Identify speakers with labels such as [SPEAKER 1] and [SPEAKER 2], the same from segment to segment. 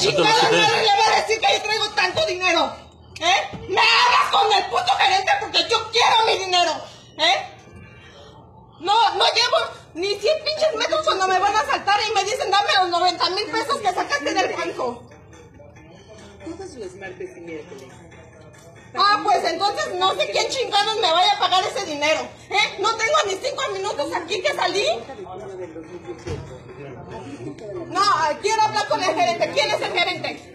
[SPEAKER 1] chingada madre le va a decir que yo traigo tanto dinero? Me hagas con el puto gerente porque yo quiero mi dinero. No llevo ni 100 pinches metros cuando me van a asaltar y me dicen dame los 90,000 pesos que sacaste del banco.
[SPEAKER 2] Todos los martes y miércoles.
[SPEAKER 1] Pues entonces no sé quién chingados me vaya a pagar ese dinero. No tengo ni 5 minutos aquí que salí. No, quiero hablar con el gerente. ¿Quién es el gerente?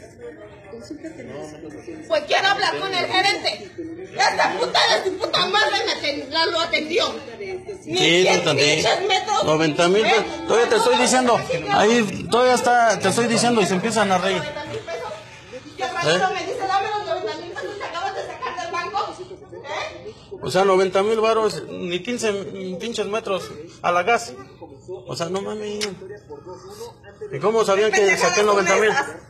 [SPEAKER 1] Pues quiero hablar con el gerente. Esta puta de su puta madre lo atendió.
[SPEAKER 3] Sí, te entendí. 90,000 pesos. Todavía te estoy diciendo. Ahí todavía está, te estoy diciendo y se empiezan a reír.
[SPEAKER 1] Y el maestro me dice, dame los 90,000 pesos que acabas de sacar del banco.
[SPEAKER 3] O sea, 90,000 varos, ni 15 pinches metros a la gas. O sea, no mames. ¿Y cómo sabían que saqué 90,000?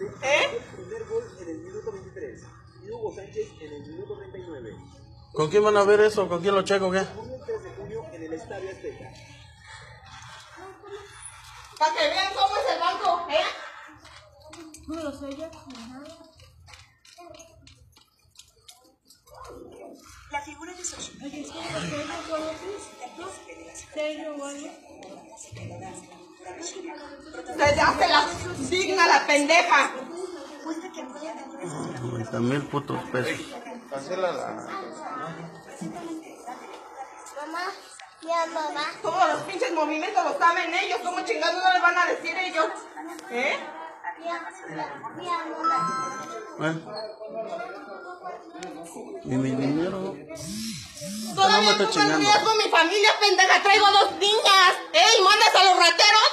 [SPEAKER 3] ¿Con quién van a ver eso? ¿Con quién lo checo o qué?
[SPEAKER 1] Para que vean cómo es el banco,
[SPEAKER 4] No lo sé yo.
[SPEAKER 2] La figura de Xochitl.
[SPEAKER 4] Oye, es como que no conoces. ¿Serio, güey?
[SPEAKER 1] se hace la digna la pendeja.
[SPEAKER 3] 90,000 putos pesos.
[SPEAKER 4] Mamá.
[SPEAKER 1] Todos los pinches movimientos los saben ellos. ¿Cómo chingados no les van a decir ellos?
[SPEAKER 3] ¿Y mi dinero?
[SPEAKER 1] Todavía
[SPEAKER 3] me
[SPEAKER 1] no
[SPEAKER 3] está chingando.
[SPEAKER 1] riesgo mi familia, pendeja. Traigo 2 niñas. ¿Mandas a los rateros?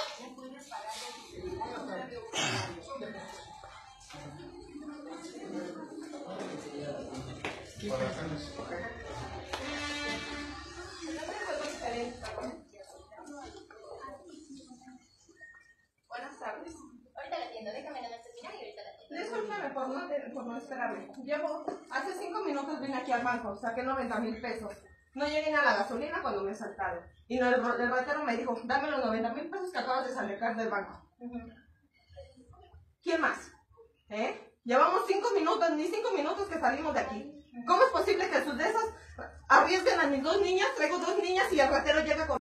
[SPEAKER 1] Buenas tardes.
[SPEAKER 5] Ahorita la atiendo, déjame nada más terminar y ahorita la atiendo.
[SPEAKER 1] Discúlpame por no esperarme. Hace 5 minutos vine aquí al banco, saqué 90,000 pesos. No llegué a la gasolina cuando me saltaron. Y el ratero me dijo, dame los 90,000 pesos que acabas de sacar del banco. ¿Quién más? Llevamos 5 minutos, ni 5 minutos que salimos de aquí. ¿Cómo es posible que sus de esos arriesguen a mis 2 niñas? Traigo 2 niñas y el ratero llega con...